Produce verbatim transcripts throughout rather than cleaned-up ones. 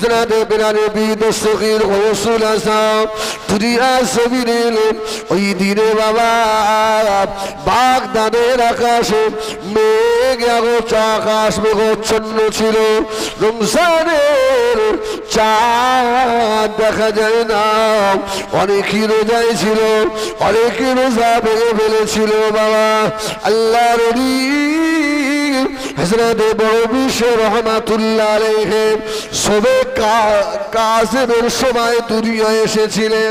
হযরত বিরানবী দস্তগীর রাসূল আযম দুনিয়া জমিনে এলেন ওই দিনে বাবা বাগদাদের আকাশে মেঘ আকাশ মেঘাচ্ছন্ন ছিল রমজানের চাঁদ দেখা যায় না অনেকই রোজায় ছিল অনেকই রোজা ভেঙে ফেলেছিল বাবা আল্লাহর ওলি হযরত বড় বিশ্ব রহমাতুল্লাহ আলাইহি সবে কাযেবের সময় দুনিয়ায় এসেছিলেন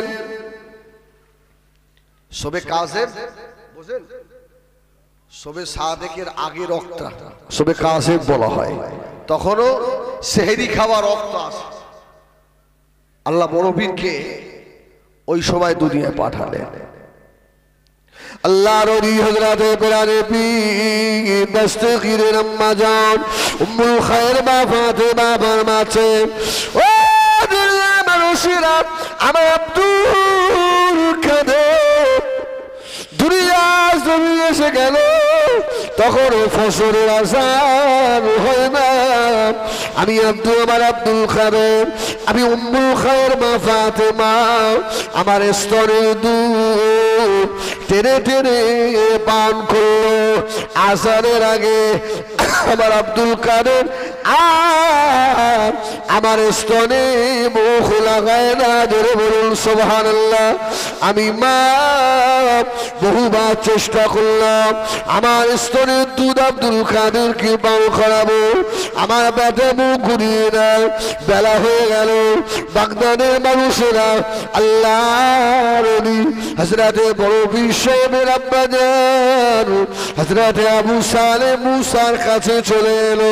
সবে কাযেব বুঝেন সবে সাদেকের আগের রক্তটা সবে কাযেব বলা হয় তখনও সেহরি খাওয়ার রক্ত আসে আল্লাহ বড় বীরকে ওই সময় দুনিয়ায় পাঠালেন আল্লাহর ওলি হযরত বিরানবী দস্তগীরের আম্মা জান উম্মুল খায়র মা ফাতেমা ফরমাচ্ছে ও দুনিয়ার মানুষেরা আমার আব্দুল কাদের দুনিয়া জমিনে এসে গেল তখন ফজরের আযান হয় না আমি আব্দুল আমার আব্দুল কাদের আমি উম্মুল খায়র মা ফাতেমা আমার স্তনের দুধ টেনে টেনে পান করলো আযানের আগে আমার আব্দুল কাদের আর আমার স্তনে মুখ লাগায় না জোরে বলুন সুবহানাল্লাহ আমি মা বহুবার চেষ্টা করলাম আমার স্তনের দুধ আব্দুল কাদেরকে পান করাবো আমার পেটে মুখ ঘুরিয়ে নেয় বেলা হয়ে গেল বাগদাদের মানুষেরা আল্লাহর ওলি হযরত বড় বিশ্বের আব্বা জান হযরত আবু সালেহ মুসার কাছে চলে এলো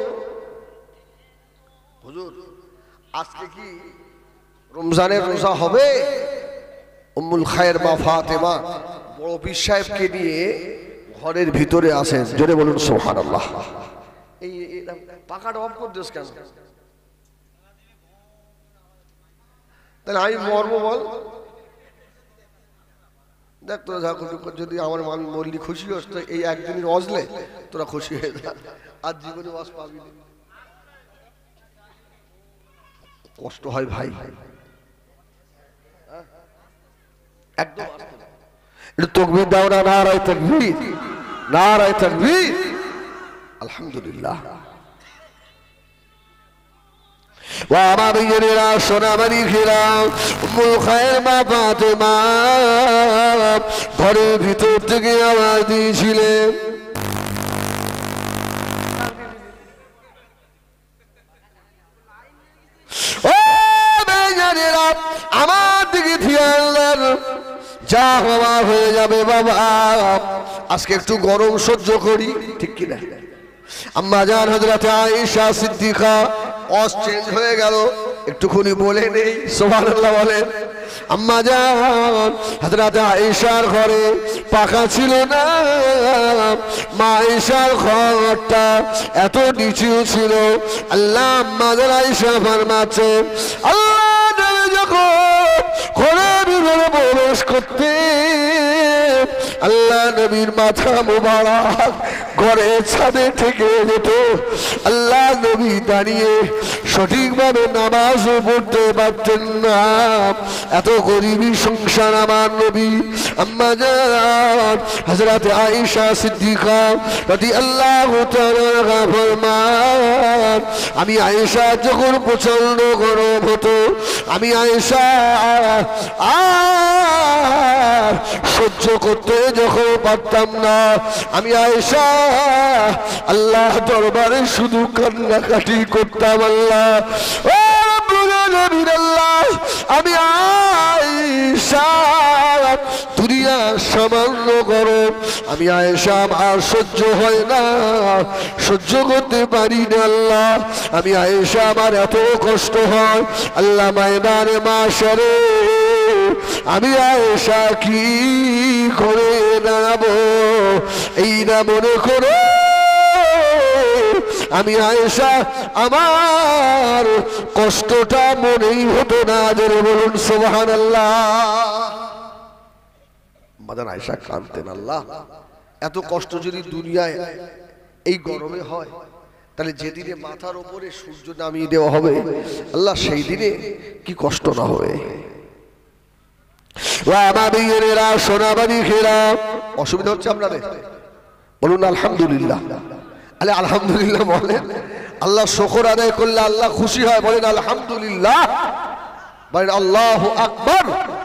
হুজুর আজকে কি রমজানের রোজা হবে উম্মুল খায়র মা ফাতেমা বড় পীর সাহেবকে নিয়ে ঘরের ভিতরে আসেন জোরে বলুন সুবহানাল্লাহ এই পাখাটা অফ করে দিস কেন তাহলে আমি মরবো বল দেখ তোরা যা যদি আমার মান মরলি খুশি হস তো এই একদিনের অজলে তোরা খুশি হয়ে যা আর জীবনে ওয়াজ পাবি না কষ্ট হয় ভাই একদম একটু তাকবীর দাও না নারায়ে তাকবীর নারায়ে তাকবীর আলহামদুলিল্লাহ ওয়া আমার মেয়েরা সোনামারি ঘেরা উম্মুল খায়র মা ফাতেমা ঘরের ভিতর থেকে আওয়াজ দিয়েছিলেন ও মেয়েরা আমার দিকে ধ্যান দেন যা হওয়া হয়ে যাবে বাবা আজকে একটু গরম সহ্য করি ঠিক কি না আম্মা জান হযরত আয়েশা সিদ্দিকা ওয়াজ চেঞ্জ হয়ে গেল একটুখানি বলে নেই সুবহানাল্লাহ বলেন আম্মা জান হযরত আয়েশার ঘরে পাখা ছিল না মা আয়েশার ঘরটা এত নিচু ছিল আল্লাহ আম্মা জান আয়েশা ফরমাচ্ছে আল্লাহ নবী যখন ঘরের ভিতরে প্রবেশ করতে আল্লাহ নবীর মাথা মুবারক ঘরের ছাদে থেকে যেত আল্লাহ নবী দাঁড়িয়ে সঠিকভাবে নামাজও পড়তে পারতেন না এত গরিবী সংসার আমার নবী আম্মা জান হযরত আয়েশা সিদ্দিকা রাদিয়াল্লাহু তাআলা ফরমান আমি আয়েশা যখন প্রচন্ড গরম হতো আমি আয়েশা আর সহ্য করতে যখন পারতাম না আমি আয়েশা আল্লাহ দরবারে শুধু কান্নাকাটি করতাম আল্লাহ ও রব্বুল আলামিন আল্লাহ আমি আয়েশা দুনিয়া সামান্য গরম আমি আয়েশা আর সহ্য হয় না সহ্য করতে পারি না আল্লাহ আমি আয়েশা আমার এত কষ্ট হয় আল্লাহ ময়দানে মাশরে আমি আয়েশা কি করে দাঁড়াবো এই না মনে করে আমি আয়েশা আমার কষ্টটা মনেই হতো না জোরে বলুন সুবহানাল্লাহ মাদান আয়েশা কাঁদতেন আল্লাহ এত কষ্ট যদি দুনিয়ায় এই গরমে হয় তাহলে যেদিনে মাথার উপরে সূর্য নামিয়ে দেওয়া হবে আল্লাহ সেই দিনে কি কষ্ট না হবে। সোনাবাড়ি খেরা অসুবিধা হচ্ছে আপনাদের? বলুন আলহামদুলিল্লাহ। আলে আলহামদুলিল্লাহ বলেন। আল্লাহ শুকর আদায় করলে আল্লাহ খুশি হয়, বলেন আলহামদুলিল্লাহ, বলেন আল্লাহু আকবার।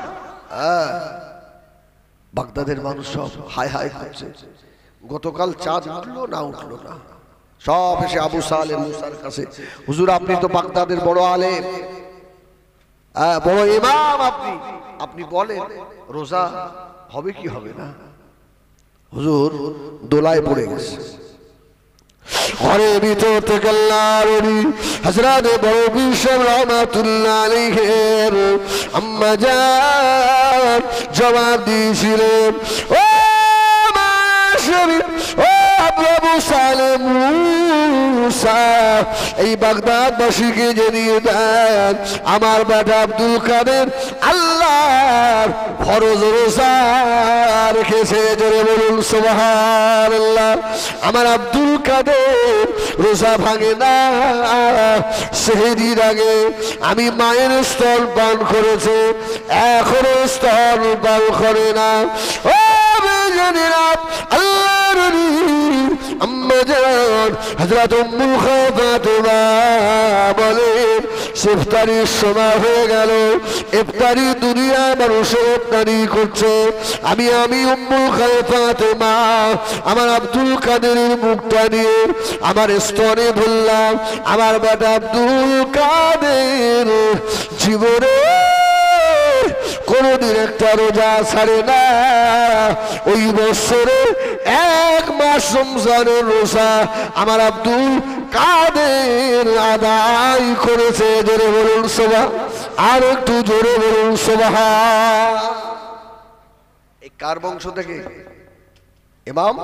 বাগদাদের মানুষ সব হাই হাই করছে। গতকাল চাঁদ উঠলো না উঠলো না, সব এসে আবু সালেহ মুসার কাছে, হুজুর আপনি তো বাগদাদের বড় আলেম, বড় ইমাম, আপনি আপনি বলেন রোজা হবে কি হবে না? হুজুর দোলায় পড়ে গেছে। ঘরের ভিতর থেকে আল্লাহর ওলি হযরত বড় বিশর রহমাতুল্লাহ আলাইহির আম্মা জান জবাব দিয়েছিলেন, ও মাশারি ও আবু সালেহ মুসা, এই বাগদাদবাসীকে জানিয়ে দেন আমার বেটা আব্দুল কাদের আল্লাহর ফরজ রোজা রেখেছে। জোরে বলুন সুবহানাল্লাহ। আমার আব্দুল কাদের রোজা ভাঙে না, সেহরির আগে আমি মায়ের স্তন পান করেছে, এখনো স্তন পান করে না। ও বেজানেরা আল্লাহর ওলি আম্মা জান হযরত উম্মুল খাতাবা বলেন, ইফতারির সময় হয়ে গেল, ইফতারি দুনিয়া মানুষ ইফতারি করছে, আমি আমি উম্মুল খাতাবা আমার আব্দুল কাদেরের মুখটা নিয়ে আমার স্তনে বললাম, আমার বেটা আব্দুল কাদের জীবনে কোনদিন একটা রোজা ছাড়ে না, ওই বছরে এক মাস রমজানের রোজা আমার আব্দুল কাদের আদায় করেছে। জোরে বলুন সুবহান, আর একটু জোরে বলুন সুবহান। এই কার বংশ থেকে? ইমাম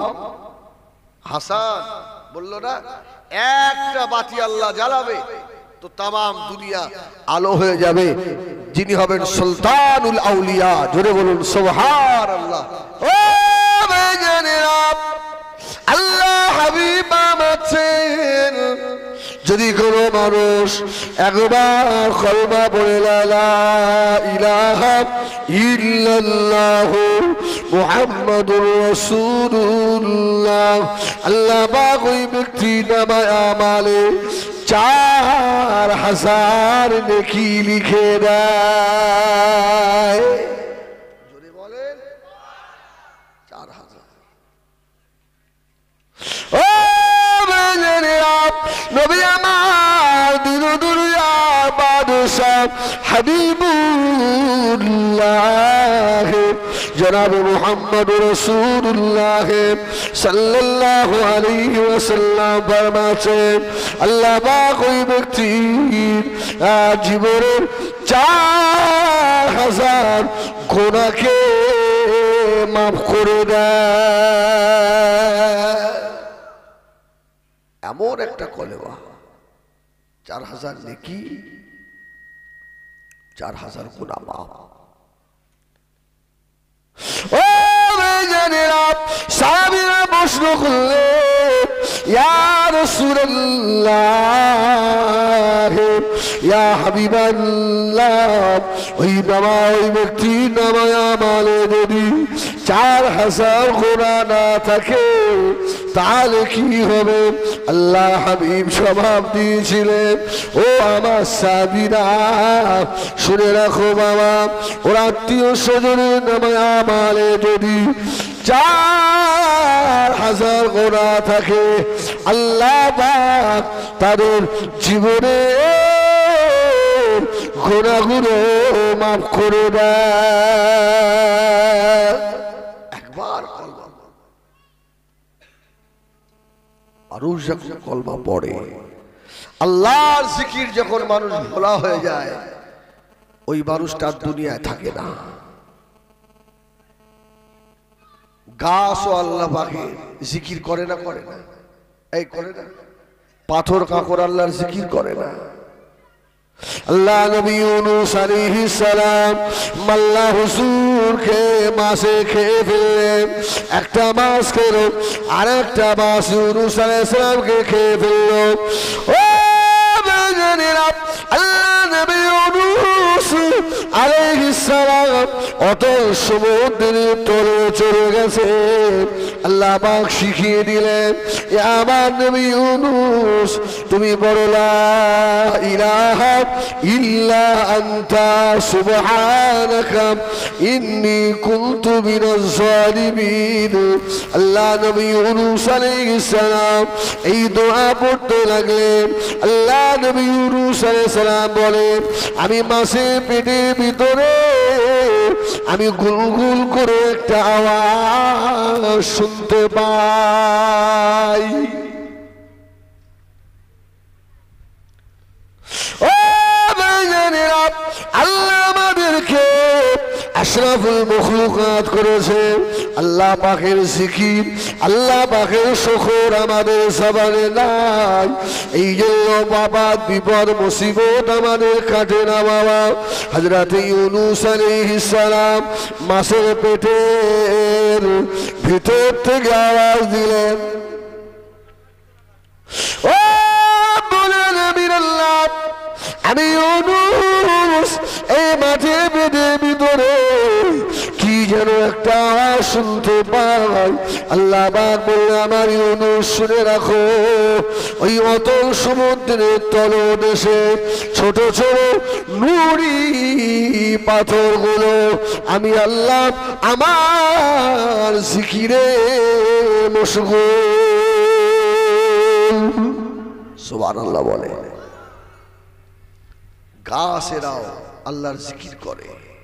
হাসান বলল না, একটা বাতি আল্লাহ জ্বালাবে তো তামাম দুনিয়া আলো হয়ে যাবে, যিনি হবেন সুলতানুল আউলিয়া। জোরে বলুন সুবহানাল্লাহ। ও বেজানেরা আল্লাহ হাবিব আছেন, যদি কোনো মানুষ একবার কলমা পড়ে লা ইলাহা ইল্লাল্লাহ মুহাম্মাদুর রাসূলুল্লাহ, আল্লাহ পাক ওই ব্যক্তি নামায় আমালে চার হাজার নেকি লিখে দেয়। যদি বলেন চার হাজার। ও নবী আমার দিন দুনিয়া বাদশাহ হাবিবুল্লাহ জনাব মুহাম্মদ রাসূলুল্লাহ সাল্লাল্লাহু আলাইহি ওয়াসাল্লাম ফরমাচ্ছেন, আল্লাহ পাক ওই ব্যক্তির জীবনের চার হাজার গুনাহকে মাফ করে দেয়। এমন একটা কলেমা, চার হাজার নেকি, চার হাজার গুনাহ মাফ। ও বেজানেরা সাহাবীরা প্রশ্ন করলেন, ইয়া রাসূলুল্লাহ ইয়া হাবিবাল্লাহ, ওই বাবা ওই ব্যক্তি নামায় আমালে যদি চার হাজার গুনাহ না থাকে তাহলে কি হবে? আল্লাহ হাবিব জবাব দিয়েছিলেন, ও আমার সাহাবীরা শুনে রাখো বাবা, ওর আত্মীয় স্বজনের নামায় আমালে যদি চার হাজার গুনাহ থাকে আল্লাহ পাক তাদের জীবনে গুনাহগুলো মাফ করে দেয়। একবার কলমা মানুষ যখন কলমা পড়ে, আল্লাহর জিকির যখন মানুষ ভোলা হয়ে যায়, ওই মানুষটা দুনিয়ায় থাকে না। গাছ ও আল্লাহ পাকের জিকির করে না করে না এই করে না, পাথর কাঁকর আল্লাহর জিকির করে না। আল্লাহ নবী ইউনূস আলাইহিস সালাম মাল্লা হুজুর খেজুর খেয়ে মাছে খেয়ে ফেললেন, একটা মাছ খেলো আর একটা মাছ ইউনূস আলাইহিস সালামকে খেয়ে ফেললো। ও বেজানেরা, আল্লাহ নবী ইউনূস আলাইহিস সালাম অতল সমুদ্রের তলে চলে গেছে। আল্লাহ পাক শিখিয়ে দিলেন, ইয়া আমার নবী ইউনূস, তুমি বলো লা ইলাহা ইল্লা আনতা সুবহানাকা ইন্নী কুনতু মিনাজ জালিমিন। আল্লাহ নবী ইউনূস আলাইহিস সালাম এই দোয়া পড়তে লাগলেন। আল্লাহ নবী ইউনূস আলাইহিস সালাম বলেন, আমি মাছের পেটের ভিতরে আমি গুলগুল করে একটা আওয়াজ শুনতে পাই। ও ভাইজানেরা, আল্লাহ আমাদেরকে আশরাফুল মখলুকাত করেছে। আল্লাহ পাকের জিকির, আল্লাহ পাকের শুকর আমাদের জবানে নাই। এই জন্য বাবা বিপদ মুসিবত আমাদের কাটে না বাবা। হযরত ইউনূস আলাইহিস সালাম মাছের পেটের ভিতর থেকে আওয়াজ দিলেন, ও বলেন আমির আল্লাহ, আমি ইউনূস এই মাঠের পেটের ভিতরে কি যেন একটা আওয়াজ শুনতে পাই। আল্লাহ পাক বললেন, আমার ইউনূস শুনে রাখো, ওই অতল সমুদ্রের তলদেশে ছোট ছোট নুড়ি পাথরগুলো আমি আল্লাহ আমার জিকিরে মশগুল। সুবহানাল্লাহ বলে। গাছেরাও আল্লাহর জিকির করে।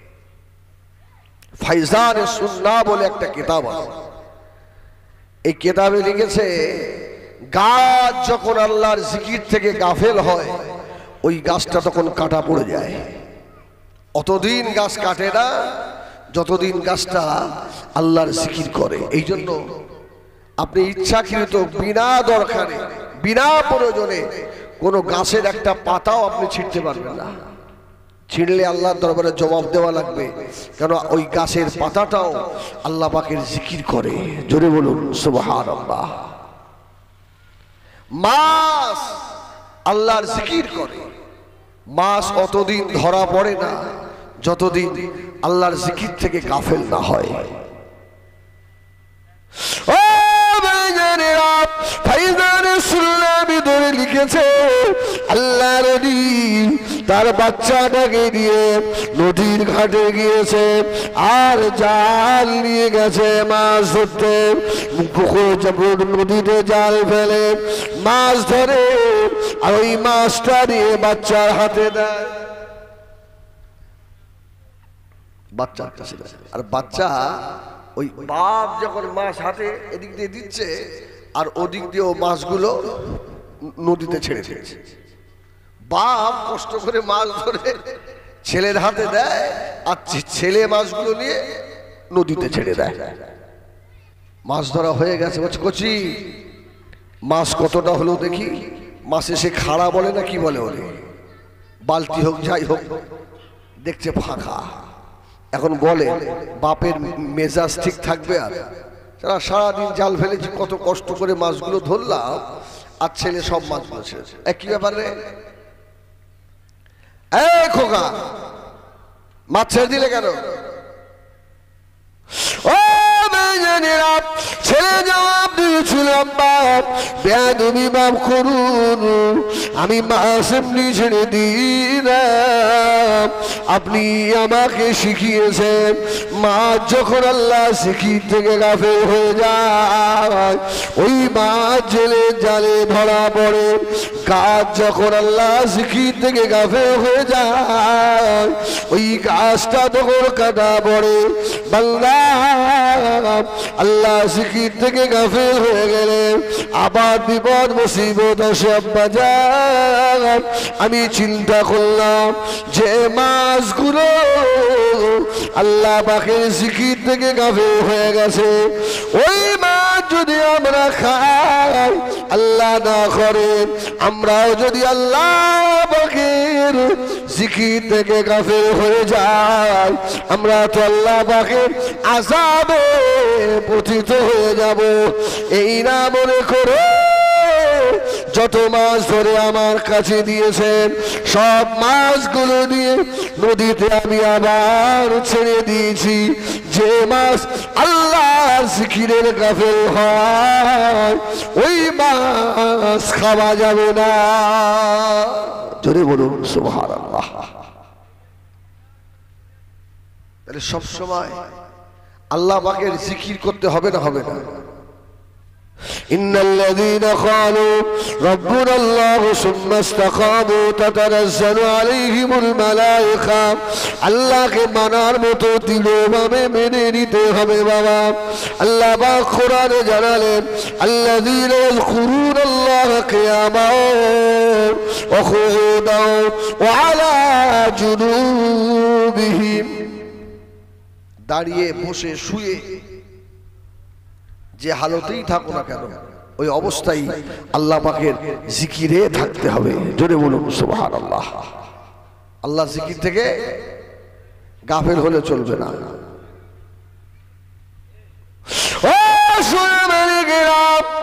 ফাইজান সুন্নাহ বলে একটা কিতাব আছে, এই কিতাবে লিখেছে গাছ যখন আল্লাহর জিকির থেকে গাফেল হয় ওই গাছটা তখন কাটা পড়ে যায়। অতদিন গাছ কাটে না যতদিন গাছটা আল্লাহর জিকির করে। এই জন্য আপনি ইচ্ছাকৃত বিনা দরকারে বিনা প্রয়োজনে কোনো গাছের একটা পাতাও আপনি ছিঁড়তে পারবেন না। ছিঁড়লে আল্লাহর দরবারে জবাব দেওয়া লাগবে, কেন ওই গাছের পাতাটাও আল্লাহ পাকের জিকির করে। জোরে বলুন সুবহানাল্লাহ। মাছ আল্লাহর জিকির করে। মাছ অতদিন ধরা পড়ে না যতদিন আল্লাহর জিকির থেকে গাফেল না হয়। ও ভাইজানেরা, ফাইজানে সুন্নাহ ভিতরে লিখেছে আল্লাহর নবী তার বাচ্চাটাকে নিয়ে নদীর ঘাটে গিয়েছে আর জাল নিয়ে গেছে মাছ ধরতে। পুকুর নদীতে জাল ফেলে মাছ ধরে আর ওই মাছটা নিয়ে বাচ্চার হাতে দেয়। বাচ্চার কাছে আর বাচ্চা ওই বাপ যখন মাছ হাতে এদিক দিয়ে দিচ্ছে আর ওদিক দিয়ে ও মাছগুলো নদীতে ছেড়ে দিয়েছে। বাপ কষ্ট করে মাছ ধরে ছেলের হাতে দেয় আর ছেলে মাছগুলো নিয়ে নদীতে ছেড়ে দেয়। মাছ ধরা হয়ে গেছে, বলছে কচি মাছ কতটা হলো দেখি। মাছ এসে খাড়া বলে না কি বলে, ওরে বালতি হোক যাই হোক, দেখছে ফাঁকা। এখন বলে বাপের মেজাজ ঠিক থাকবে? আর যারা সারাদিন জাল ফেলেছি, কত কষ্ট করে মাছগুলো ধরলাম আর ছেলে সব মাছগুলো ছেড়েছে। কি ব্যাপার রে? এই খোকা, মাছ ছেড়ে দিলে কেন? ও বেজানেরা, ছেলে জবাব দিয়েছিলাম বাপ বেয়াদবি মাফ করুন, আমি মাছ এমনি ছেড়ে দিলাম। আপনি আমাকে শিখিয়েছেন মাছ যখন আল্লাহ জিকির থেকে গাফেল হয়ে যায় ওই মাছ জেলে জালে ধরা পড়ে। গাছ যখন আল্লাহ জিকির থেকে গাফেল হয়ে যায় ওই গাছটা তখন কাটা পড়ে। বান্দা আল্লাহ জিকির থেকে গাফেল হয়ে গেলে আবার বিপদ মুসিবত আসে। আব্বা জান, আমি চিন্তা করলাম যে মাছগুলো আল্লাহ পাকের জিকির থেকে গাফেল হয়ে গেছে ওই মাছ যদি আমরা খাই, আল্লাহ না করেন আমরাও যদি আল্লাহ পাকের জিকির থেকে গাফিল হয়ে যাই, আমরা তো আল্লাহ পাকের আযাবে পতিত হয়ে যাব। এই না মনে করে যত মাছ ধরে আমার কাছে দিয়েছেন সব মাছগুলো দিয়ে নদীতে আমি আবার ছেড়ে দিয়েছি। যে মাছ আল্লাহর জিকিরের গাফিল হয় ওই মাছ খাওয়া যাবে না। জোরে বলুন সুবহানাল্লাহ। তাহলে সব সময় আল্লাহ পাকের জিকির করতে হবে না হবে না? إن الذين قالوا ربنا الله ثم استقاموا تتنزل عليهم الملائكة আল্লাহ কে মানার মতো দৃঢ়ভাবে মেনে নিতে হবে বাবা। আল্লাহ পাক কোরআনে জানালেন الذين يذكرون الله قياما وقعودا وعلى جنوبهم, দাঁড়িয়ে বসে শুয়ে যে হালতেই থাকো না কেন ওই অবস্থায় আল্লাহ পাকের জিকিরে থাকতে হবে। জোরে বলুন সুবহানাল্লাহ। আল্লাহ জিকির থেকে গাফিল হলে চলবে না। ও সুরমানিকেরা,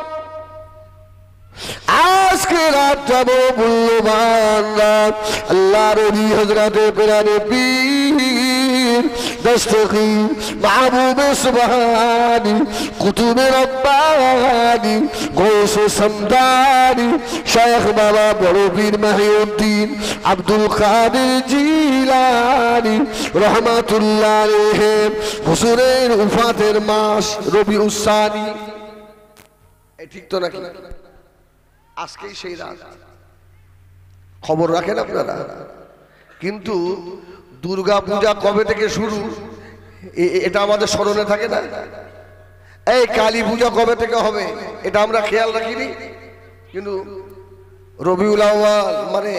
আজকে রাতটা বড় মূল্যবান রাত। আল্লাহর ওলি হযরতে পিরানে পীর দস্তগীর মাহবুব সুবহানি কুতুবে রব্বানি গৌসে সমদানি শেখ বাবা বড় পীর মাহিউদ্দিন আব্দুল কাদের জিলানী রহমাতুল্লাহ আলাইহি হুজুরের উফাতের মাস রবিউস সানি। এই ঠিক তো নাকি? আজকেই সেই রাত, খবর রাখেন আপনারা। কিন্তু দুর্গা পূজা কবে থেকে শুরু এটা আমাদের স্মরণে থাকে না। এই কালী পূজা কবে থেকে হবে এটা আমরা খেয়াল রাখিনি। কিন্তু রবিউল আউয়াল মানে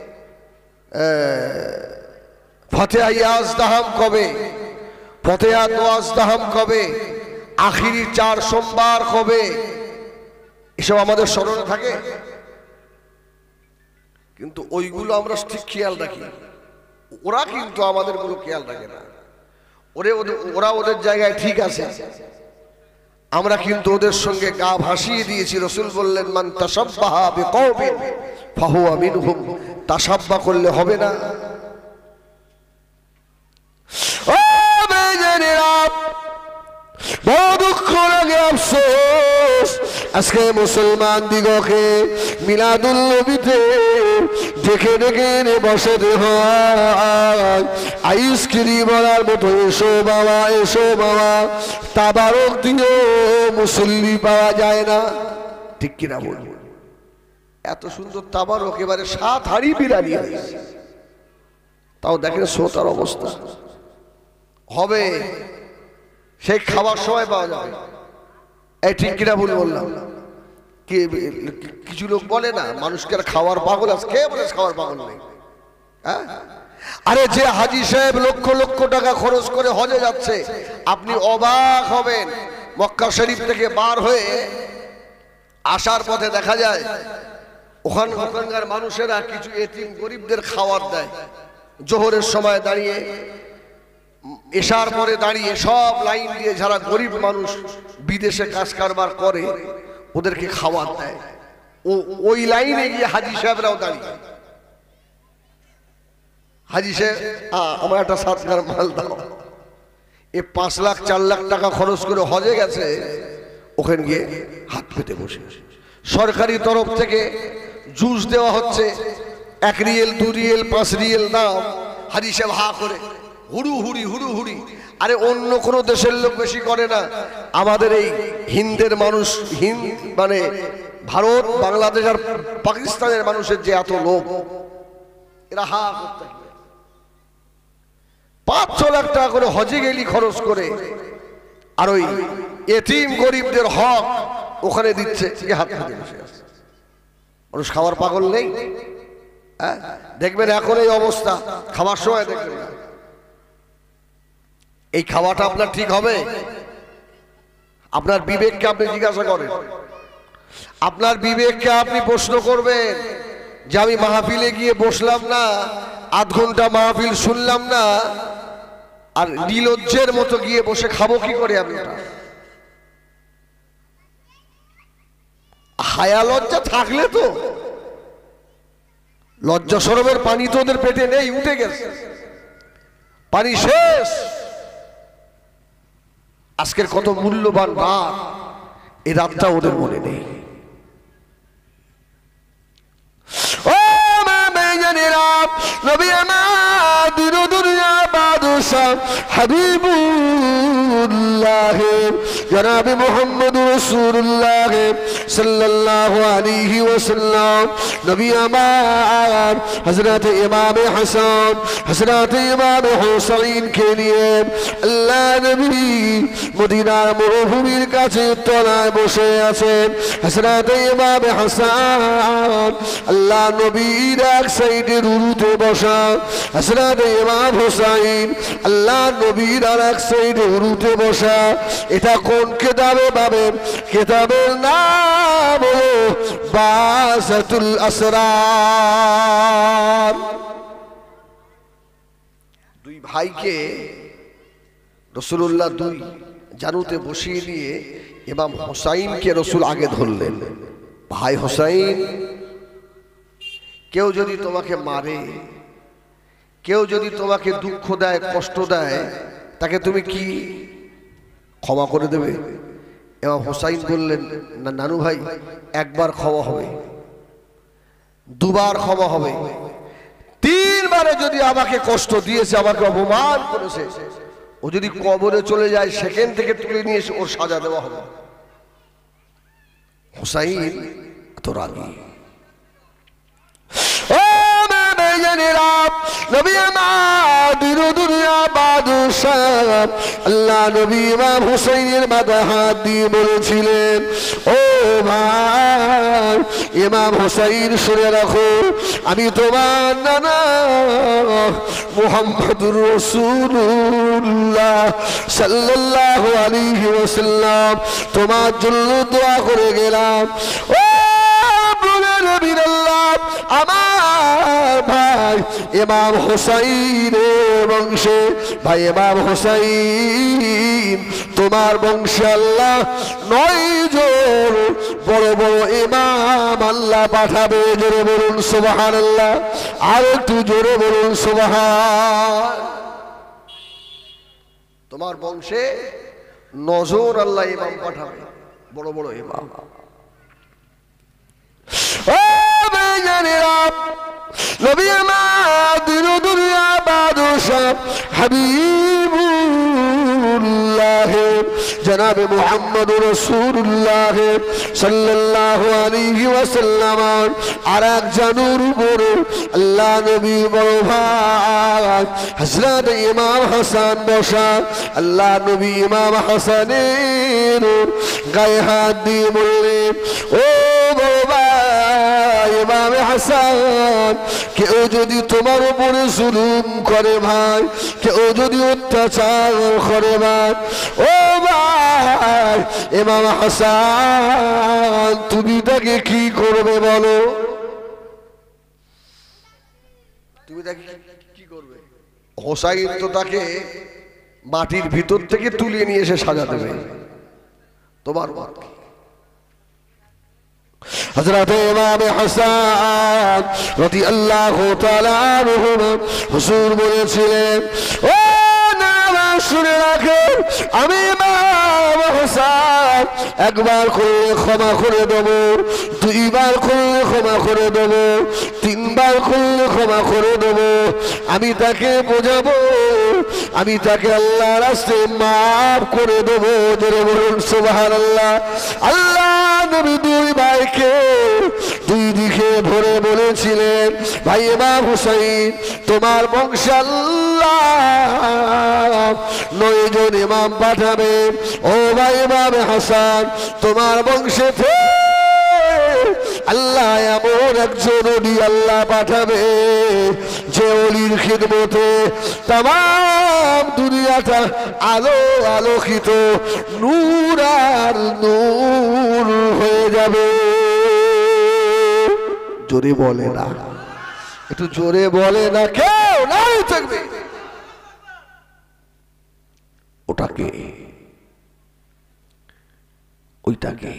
ফতেহা ইয়াজদাহাম কবে, ফতেহা দোয়াজদাহাম কবে, আখিরি চার সোমবার কবে, এসব আমাদের স্মরণে থাকে। কিন্তু ওইগুলো আমরা ঠিক খেয়াল রাখি, ওরা কিন্তু আমাদের গুলো খেয়াল রাখে না। ওরে ওরা ওদের জায়গায় ঠিক আছে, আমরা কিন্তু ওদের সঙ্গে গা ভাসিয়ে দিয়েছি। রাসূল বললেন মান তাশাব্বাহা বিকওমিন ফাহুয়া মিনহুম, তাশাব্বা করলে হবে না। ও বেজানেরা, বড় দুঃখ লাগে, আফসোস, আজকে মুসলমান দিগকে মিলাদুল নবীতে ডেকে ডেকে বসাতে হয়। আইসক্রিম বলার মতো এসো বাবা এসো বাবা, তাবারক দিও মুসল্লি পাওয়া যায় না। ঠিক কিনা বলব? এত সুন্দর তাবারক এবারে সাত হাড়ি বিরিয়ানি হয়েছে, তাও দেখেন শ্রোতার অবস্থা। হবে সেই খাবার সময় পাওয়া যাবে। এই ঠিক কিনা ভুল বললাম? কি কিছু লোক বলে না মানুষকে খাওয়ার পাগল আছে, কে বলে খাওয়ার পাগল নেই? হ্যাঁ, আরে যে হাজী সাহেব লক্ষ লক্ষ টাকা খরচ করে হজে যাচ্ছে, আপনি অবাক হবেন। মক্কা শরীফ থেকে বার হয়ে আসার পথে দেখা যায় ওখান ওখানকার মানুষেরা কিছু এতিম গরিবদের খাবার দেয়। জোহরের সময় দাঁড়িয়ে, এশার পরে দাঁড়িয়ে সব লাইন দিয়ে যারা গরিব মানুষ বিদেশে কাজ কারবার করে ওদেরকে খাবার দেয়। ও ওই লাইনে গিয়ে হাজী সাহেবরাও দাঁড়িয়ে, হাজী সাহেব আমার একটা সাতগার মাল দাও। এ পাঁচ লাখ চার লাখ টাকা খরচ করে হজে গেছে, ওখানে গিয়ে হাত পেতে বসে। সরকারি তরফ থেকে জুস দেওয়া হচ্ছে, এক রিয়েল দু রিয়েল পাঁচ রিয়েল দাম। হাজী সাহেব হা করে হুড়ু হুড়ি হুড়ু হুড়ি। আরে অন্য কোনো দেশের লোক বেশি করে না, আমাদের এই হিন্দের মানুষ, হিন্দ মানে ভারত বাংলাদেশ আর পাকিস্তানের মানুষের যে এত লোক, এরা হা করতে পাঁচ ছ লাখ টাকা করে হজে গেলি খরচ করে, আর ওই এতিম গরিবদের হক ওখানে দিচ্ছে, হাত হাতে বসে আছে। মানুষ খাবার পাগল নেই? হ্যাঁ, দেখবেন এখন এই অবস্থা, খাবার সময় দেখবেন না। এই খাওয়াটা আপনার ঠিক হবে? আপনার বিবেককে আপনি জিজ্ঞাসা করেন, আপনার বিবেককে আপনি প্রশ্ন করবেন যে আমি মাহফিলে গিয়ে বসলাম না, আধ ঘন্টা মাহফিল শুনলাম না, আর নিলজ্জের মতো গিয়ে বসে খাবো কি করে আমি? ওটা হায়া লজ্জা থাকলে তো, লজ্জা সরবের পানি তো ওদের পেটে নেই, উঠে গেছে, পানি শেষ। আজকের কত মূল্যবান রাত, এই রাতটা ওদের মনে নেই। ও মেয়েরা, নবী আমার দিন দুনিয়া বাদশা হাবিবুল্লাহ জনাব মুহাম্মদ রাসূলুল্লাহ সাল্লাল্লাহু আলাইহি ওয়াসাল্লাম, নবী আমার হযরত ইমাম হাসান হযরত ইমাম হুসাইন কে নিয়ে আল্লাহ নবী মদিনার মরুভূমির কাছে তলায় বসে আছেন। হযরত ইমাম হাসান আল্লাহ নবীর এক সাইডে রুরুতে বসা, হযরত ইমাম হুসাইন আল্লাহ নবীর আর এক সাইডে রুরুতে বসা। এটা কোন কিতাবে পাবেন? কিতাবের নাম হলো বাসাতুল আসরার। দুই ভাইকে রাসূলুল্লাহ দুই জানুতে বসিয়ে দিয়ে ইমাম হুসাইনকে রাসূল আগে ধরলেন। ভাই হুসাইন, কেউ যদি তোমাকে মারে, কেউ যদি তোমাকে দুঃখ দেয়, কষ্ট দেয়, তাকে তুমি কি ক্ষমা করে দেবে? এবং হুসাইন বললেন, না নানু ভাই, একবার ক্ষমা হবে, দুবার ক্ষমা হবে, তিনবারে যদি আমাকে কষ্ট দিয়েছে, আমাকে অপমান করেছে, ও যদি কবরে চলে যায়, সেখান থেকে তুলে নিয়ে এসে ওর সাজা দেওয়া হবে। হুসাইন এত রাগী। নবী আমার দিন দুনিয়া বাদশাহ আল্লাহ নবী ইমাম হুসাইনের মাথায় হাত দিয়ে বলেছিলেন, ও ভাই ইমাম হুসাইন, শুনে রাখো, আমি তোমার নানা মুহাম্মদুর রাসূলুল্লাহ সাল্লাল্লাহু আলাইহি ওয়াসাল্লাম তোমার জন্য দোয়া করে গেলাম। ও আমার ভাই ইমাম হুসাইনের বংশে, ভাই ইমাম হুসাইন তোমার বংশে আল্লাহ নয় জন বড় বড় ইমাম আল্লাহ পাঠাবে। জোরে বলুন সুবহানাল্লাহ, আর একটু জোরে বলুন সুবহান। তোমার বংশে নজন আল্লাহ ইমাম পাঠাবে, বড় বড় ইমাম। নবী আমার দিন দুনিয়া বাদশা হাবিবুল্লাহ জনাব মুহাম্মদ রাসূলুল্লাহ সাল্লাল্লাহু আলাইহি ওয়াসাল্লাম আর এক জানুর উপরে আল্লাহ নবী বড় ভাই হযরত ইমাম হাসান বসা। আল্লাহ নবী ইমাম হাসানের গায়ে হাত দিয়ে বললেন, ও বাবা ইমাম হাসান, কেউ যদি তোমার উপরে জুলুম করে ভাই, কেউ যদি অত্যাচার করে ভাই, ও ভাই ইমাম হাসান, তুমি তাকে কি করবে বলো? তুমি তাকে কি করবে? হোসাইন তো তাকে মাটির ভিতর থেকে তুলে নিয়ে এসে সাজা দেবে। তোমার মত হযরত ইমাম হাসান রাদিয়াল্লাহু তাআলা আনহু হুজুর বলেছিলেন, ও নানা শুনে রাখেন, আমি ইমাম হাসান একবার করলে ক্ষমা করে দেব, দুইবার করলে ক্ষমা করে দেব, তিনবার করলে ক্ষমা করে দেব। আমি তাকে বোঝাবো, আমি তাকে আল্লাহ রাস্তায় মাফ করে দেবো। জোরে বলুন সুবহানাল্লাহ। আল্লাহ নবী দুই ভাইকে দুই দিকে ধরে বলেছিলেন, ভাই ইমাম হুসাইন তোমার বংশে আল্লাহ নয় জন ইমাম পাঠাবে। ও ভাই ইমাম হাসান তোমার বংশে আল্লাহ এমন একজন ওলি আল্লাহ পাঠাবে যে ওলির খিদমতে তামাম দুনিয়াটা আলো আলোকিত নূর আর নূর হয়ে যাবে। জোরে বলে না, একটু জোরে বলে না, কেউ নাই থাকবে। ওটাকে ওইটাকে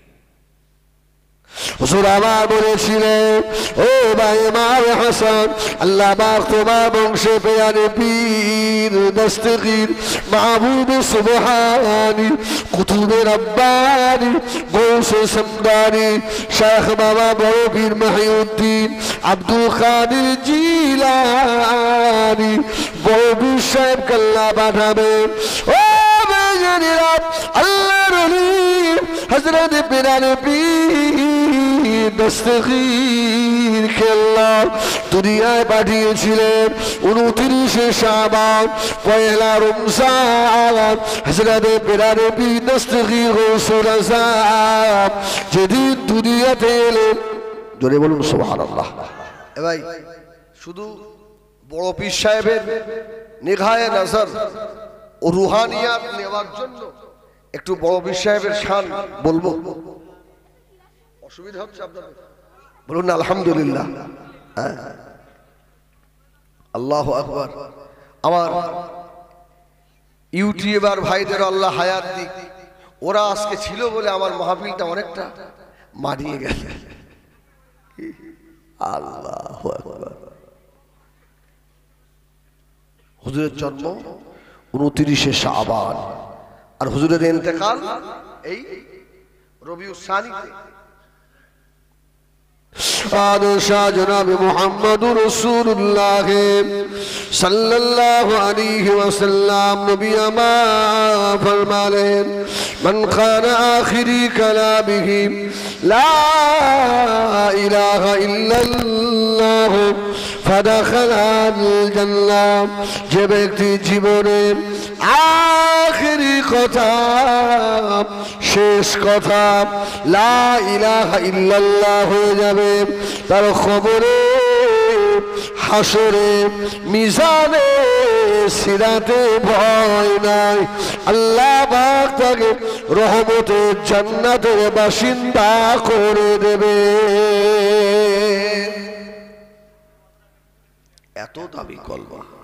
হুজুর আমার বলেছিলেন, ও ভাই ইমাম হাসান, আল্লাহ পাক তোমার বংশে পেয়ারে পীর দস্তগীর মাহবুব সুবহানি কুতুবে রব্বানি গৌসে সমদানি শেখ বাবা বড় পীর মহিউদ্দিন আব্দুল কাদের জিলানি বড় পীর সাহেব আল্লাহ পাঠাবেন। ও ভাইজানেরা, আল্লাহর ওলি হযরত পেয়ারে পীর দস্তগীর কে আল্লাহ দুনিয়ায় পাঠিয়েছিলেন উনত্রিশে শাবান পয়লা রমজান। হযরত পেয়ারে পীর দস্তগীর গৌসুল আযম যেদিন দুনিয়াতে এলেন, জোরে বলুন সুবহানাল্লাহ। এ ভাই, শুধু বড় পীর সাহেবের নিগাহে নজর ও রুহানিয়াত নেওয়ার জন্য একটু বড় পীর সাহেবের শান বলবো, অসুবিধা হচ্ছে আপনাদের? বলুন না আলহামদুলিল্লাহ। আল্লাহু আকবার। আমার ইউটিউবার ভাইদের আল্লাহ হায়াত দিক, ওরা আজকে ছিল বলে আমার মাহফিলটা অনেকটা মারিয়ে গেছে। আল্লাহু আকবার। হুজুরের জন্ম উনত্রিশে শাবান আর হুজুরের ইন্তেকাল এই রবিউল সানিতে। शाह जनाब मोहम्मद रसूलुल्लाह सल्लल्लाहु अलैहि वसल्लम नबी अमा फरमाले मन खान आखिरी कलामिही ला इलाहा इल्लल्लाह फदखलाल जन्नाह। जे व्यक्ति जीवने आखिरी कथा शेष कथा ला इलाहा इल्लल्लाह হয়ে যাবে, তার খবরে হাসরে মিজানে সিরাতে ভয় নাই। আল্লাহ পাক তাকে রহমতের জান্নাতের বাসিন্দা করে দেবে। এত দামি কলমা।